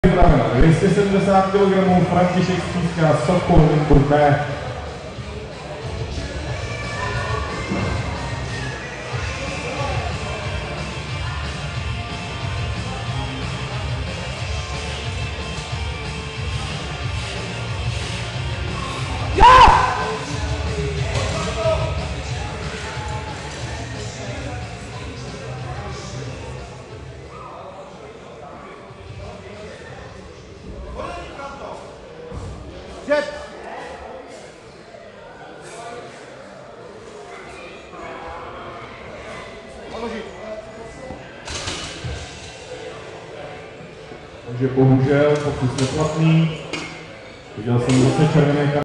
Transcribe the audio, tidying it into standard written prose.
270 kg František Střízka, Sokol, Burné. Takže bohužel pokus neplatný. Viděl jsem zase červené karty.